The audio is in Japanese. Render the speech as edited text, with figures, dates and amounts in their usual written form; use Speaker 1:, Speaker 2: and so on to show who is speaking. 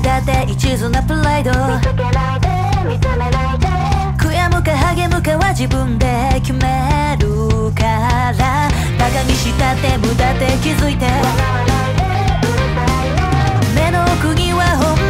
Speaker 1: だって一途なプライド、見つけないで見つめないで、悔やむか励むかは自分で決めるから、バカにしたって無駄って気づいて、笑わないでうるさいね、目の奥には本